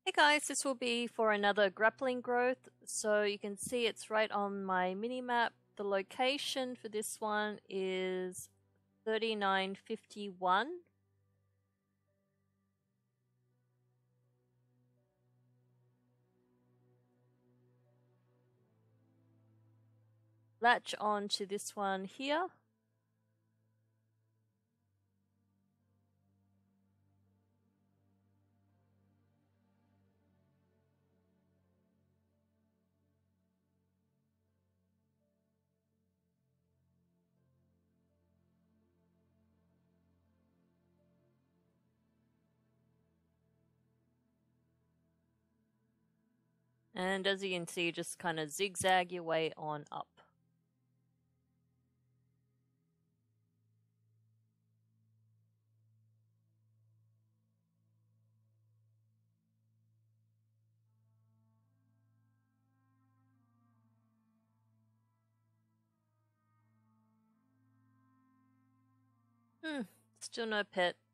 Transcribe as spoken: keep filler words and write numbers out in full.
Hey guys, this will be for another grappling growth. So you can see it's right on my mini map. The location for this one is thirty-nine fifty-one. Latch on to this one here. And as you can see, just kind of zigzag your way on up. Hmm, still no pet.